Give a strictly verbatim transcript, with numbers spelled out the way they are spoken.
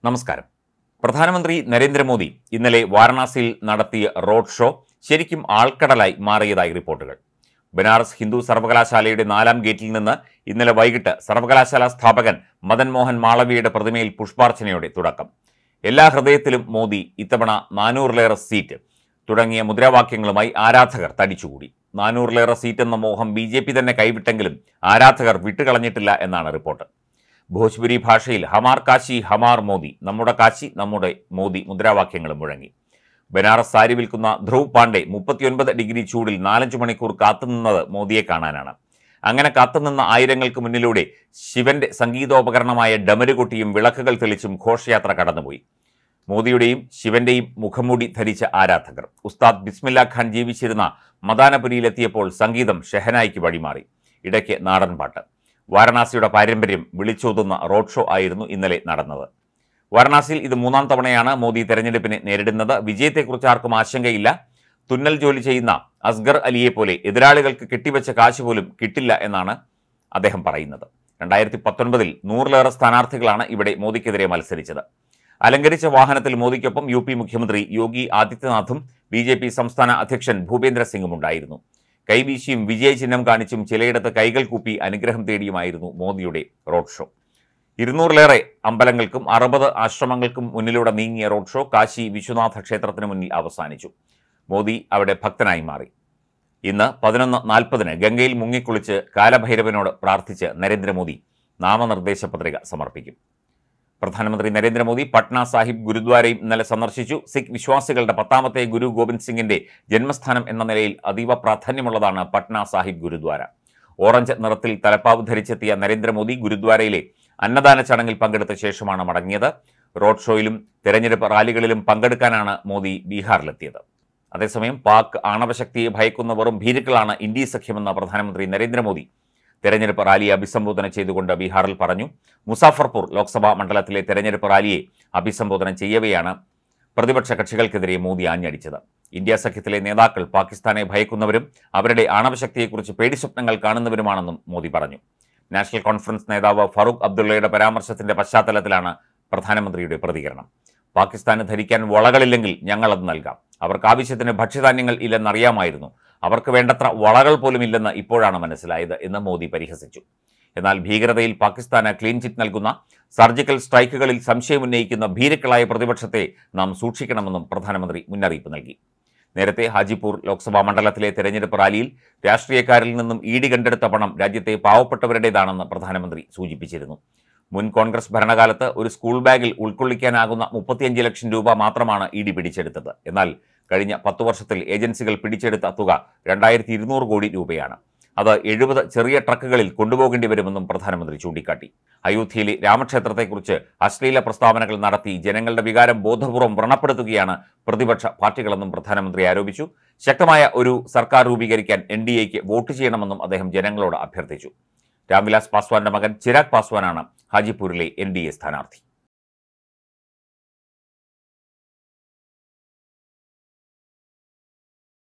നമസ്കാരം. പ്രധാനമന്ത്രി നരേന്ദ്രമോദി ഇന്നലെ വാരണാസിയിൽ നടത്തിയ റോഡ് ഷോ ശരിക്കും ആൾക്കടലായി മാറിയതായി റിപ്പോർട്ടുകൾ. ബനാറസ് ഹിന്ദു സർവകലാശാലയുടെ നാലാം ഗേറ്റിൽ നിന്ന് ഇന്നലെ വൈകിട്ട് സർവകലാശാല സ്ഥാപകൻ മദൻ മോഹൻ മാളവ്യയുടെ പ്രതിമയിൽ പുഷ്പാർച്ചനയോടെ തുടക്കം. എല്ലാ ഹൃദയത്തിലും മോദി, ഇത്തവണ നാനൂറിലേറെ സീറ്റ് തുടങ്ങിയ മുദ്രാവാക്യങ്ങളുമായി ആരാധകർ തടിച്ചുകൂടി. നാനൂറിലേറെ സീറ്റെന്ന മോഹം ബി ജെ പി തന്നെ കൈവിട്ടെങ്കിലും ആരാധകർ വിട്ടുകളഞ്ഞിട്ടില്ല എന്നാണ് റിപ്പോർട്ട്. ഭോജ്പുരി ഭാഷയിൽ ഹമാർ കാശി ഹമാർ മോദി, നമ്മുടെ കാശി നമ്മുടെ മോദി മുദ്രാവാക്യങ്ങളും മുഴങ്ങി. ബനാറസ് സാരി വിൽക്കുന്ന ധ്രുവ് പാണ്ഡെ മുപ്പത്തിയൊൻപത് ഡിഗ്രി ചൂടിൽ നാലഞ്ചു മണിക്കൂർ കാത്തുനിന്നത് മോദിയെ കാണാനാണ്. അങ്ങനെ കാത്തുനിന്ന ആയിരങ്ങൾക്ക് മുന്നിലൂടെ ശിവന്റെ സംഗീതോപകരണമായ ഡമരുകൊട്ടിയും വിളക്കുകൾ തെളിച്ചും ഘോഷയാത്ര കടന്നുപോയി. മോദിയുടെയും ശിവന്റെയും മുഖംമൂടി ധരിച്ച ആരാധകർ. ഉസ്താദ് ബിസ്മില്ല ഖാൻ ജീവിച്ചിരുന്ന മദാനപുരിയിലെത്തിയപ്പോൾ സംഗീതം ഷെഹനായിക്ക് വഴിമാറി. ഇടയ്ക്ക് നാടൻപാട്ട്. വാരണാസിയുടെ പാരമ്പര്യം വിളിച്ചോതുന്ന റോഡ് ഷോ ആയിരുന്നു ഇന്നലെ നടന്നത്. വാരണാസിയിൽ ഇത് മൂന്നാം തവണയാണ് മോദി തെരഞ്ഞെടുപ്പിനെ നേരിടുന്നത്. വിജയത്തെക്കുറിച്ച് ആർക്കും ആശങ്കയില്ല. തുന്നൽ ജോലി ചെയ്യുന്ന അസ്ഗർ അലിയെ പോലെ എതിരാളികൾക്ക് കെട്ടിവെച്ച കാശ് പോലും കിട്ടില്ല എന്നാണ് അദ്ദേഹം പറയുന്നത്. രണ്ടായിരത്തി പത്തൊൻപതിൽ നൂറിലേറെ സ്ഥാനാർത്ഥികളാണ് ഇവിടെ മോദിക്കെതിരെ മത്സരിച്ചത്. അലങ്കരിച്ച വാഹനത്തിൽ മോദിക്കൊപ്പം യു പി മുഖ്യമന്ത്രി യോഗി ആദിത്യനാഥും ബി ജെ പി സംസ്ഥാന അധ്യക്ഷൻ ഭൂപേന്ദ്ര സിംഗും ഉണ്ടായിരുന്നു. കൈവീശിയും വിജയചിഹ്നം കാണിച്ചും ചിലയിടത്ത് കൈകൾ കൂപ്പി അനുഗ്രഹം തേടിയുമായിരുന്നു മോദിയുടെ റോഡ് ഷോ. ഇരുന്നൂറിലേറെ അമ്പലങ്ങൾക്കും അറുപത് ആശ്രമങ്ങൾക്കും മുന്നിലൂടെ നീങ്ങിയ റോഡ് ഷോ കാശി വിശ്വനാഥ ക്ഷേത്രത്തിന് മുന്നിൽ അവസാനിച്ചു. മോദി അവിടെ ഭക്തനായി മാറി. ഇന്ന് പതിനൊന്ന് നാൽപ്പതിന് ഗംഗയിൽ മുങ്ങിക്കുളിച്ച് കാലഭൈരവനോട് പ്രാർത്ഥിച്ച് നരേന്ദ്രമോദി നാമനിർദ്ദേശ പത്രിക സമർപ്പിക്കും. പ്രധാനമന്ത്രി നരേന്ദ്രമോദി പട്ന സാഹിബ് ഗുരുദ്വാരയും ഇന്നലെ സന്ദർശിച്ചു. സിഖ് വിശ്വാസികളുടെ പത്താമത്തെ ഗുരു ഗോവിന്ദ് സിംഗിന്റെ ജന്മസ്ഥാനം എന്ന നിലയിൽ അതീവ പ്രാധാന്യമുള്ളതാണ് പട്ന സാഹിബ് ഗുരുദ്വാര. ഓറഞ്ച് നിറത്തിൽ തലപ്പാവ് ധരിച്ചെത്തിയ നരേന്ദ്രമോദി ഗുരുദ്വാരയിലെ അന്നദാന ചടങ്ങിൽ പങ്കെടുത്ത ശേഷമാണ് മടങ്ങിയത്. റോഡ് ഷോയിലും തെരഞ്ഞെടുപ്പ് റാലികളിലും പങ്കെടുക്കാനാണ് മോദി ബീഹാറിലെത്തിയത്. അതേസമയം പാക് ആണവശക്തിയെ ഭയക്കുന്ന വെറും ഭീരുക്കളാണ് ഇന്ത്യ സഖ്യമെന്ന പ്രധാനമന്ത്രി നരേന്ദ്രമോദി തെരഞ്ഞെടുപ്പ് റാലിയെ അഭിസംബോധന ചെയ്തുകൊണ്ട് ബീഹാറിൽ പറഞ്ഞു. മുസാഫർപൂർ ലോക്സഭാ മണ്ഡലത്തിലെ തെരഞ്ഞെടുപ്പ് റാലിയെ അഭിസംബോധന ചെയ്യവെയാണ് പ്രതിപക്ഷ കക്ഷികൾക്കെതിരെ മോദി ആഞ്ഞടിച്ചത്. ഇന്ത്യ സഖ്യത്തിലെ നേതാക്കൾ പാകിസ്ഥാനെ ഭയക്കുന്നവരും അവരുടെ ആണവശക്തിയെക്കുറിച്ച് പേടിസ്വപ്നങ്ങൾ കാണുന്നവരുമാണെന്നും മോദി പറഞ്ഞു. നാഷണൽ കോൺഫറൻസ് നേതാവ് ഫറൂഖ് അബ്ദുള്ളയുടെ പരാമർശത്തിന്റെ പശ്ചാത്തലത്തിലാണ് പ്രധാനമന്ത്രിയുടെ പ്രതികരണം. പാകിസ്ഥാന് ധരിക്കാൻ വളകളില്ലെങ്കിൽ ഞങ്ങളത് നൽകാം. അവർക്ക് ആവശ്യത്തിന് ഭക്ഷ്യധാന്യങ്ങൾ ഇല്ലെന്നറിയാമായിരുന്നു. അവർക്ക് വേണ്ടത്ര വളകൾ പോലും ഇല്ലെന്ന് ഇപ്പോഴാണ് മനസ്സിലായത് എന്ന് മോദി പരിഹസിച്ചു. എന്നാൽ ഭീകരതയിൽ പാകിസ്ഥാന് ക്ലീൻ ചിറ്റ് നൽകുന്ന സർജിക്കൽ സ്ട്രൈക്കുകളിൽ സംശയമുന്നയിക്കുന്ന ഭീരുക്കളായ പ്രതിപക്ഷത്തെ നാം സൂക്ഷിക്കണമെന്നും പ്രധാനമന്ത്രി മുന്നറിയിപ്പ് നൽകി. നേരത്തെ ഹാജിപൂർ ലോക്സഭാ മണ്ഡലത്തിലെ തെരഞ്ഞെടുപ്പ് റാലിയിൽ രാഷ്ട്രീയക്കാരിൽ നിന്നും ഈടി കണ്ടെടുത്ത പണം രാജ്യത്തെ പാവപ്പെട്ടവരുടേതാണെന്ന് പ്രധാനമന്ത്രി സൂചിപ്പിച്ചിരുന്നു. മുൻ കോൺഗ്രസ് ഭരണകാലത്ത് ഒരു സ്കൂൾ ബാഗിൽ ഉൾക്കൊള്ളിക്കാനാകുന്ന മുപ്പത്തിയഞ്ച് ലക്ഷം രൂപ മാത്രമാണ് ഇ ഡി പിടിച്ചെടുത്തത്. എന്നാൽ കഴിഞ്ഞ പത്തു വർഷത്തിൽ ഏജൻസികൾ പിടിച്ചെടുത്ത തുക രണ്ടായിരത്തി ഇരുന്നൂറ് കോടി രൂപയാണ്. അത് എഴുപത് ചെറിയ ട്രക്കുകളിൽ കൊണ്ടുപോകേണ്ടി വരുമെന്നും പ്രധാനമന്ത്രി ചൂണ്ടിക്കാട്ടി. അയോധ്യയിലെ രാമക്ഷേത്രത്തെക്കുറിച്ച് അശ്ലീല പ്രസ്താവനകൾ നടത്തി ജനങ്ങളുടെ വികാരം ബോധപൂർവം വ്രണപ്പെടുത്തുകയാണ് പ്രതിപക്ഷ പാർട്ടികളെന്നും പ്രധാനമന്ത്രി ആരോപിച്ചു. ശക്തമായ ഒരു സർക്കാർ രൂപീകരിക്കാൻ എൻ ഡി എക്ക് വോട്ട് ചെയ്യണമെന്നും അദ്ദേഹം ജനങ്ങളോട് അഭ്യർത്ഥിച്ചു. രാംവിലാസ് പാസ്വാന്റെ മകൻ ചിരാഗ് പാസ്വാനാണ് ഹാജിപൂരിലെ എൻ ഡി എ സ്ഥാനാർത്ഥി.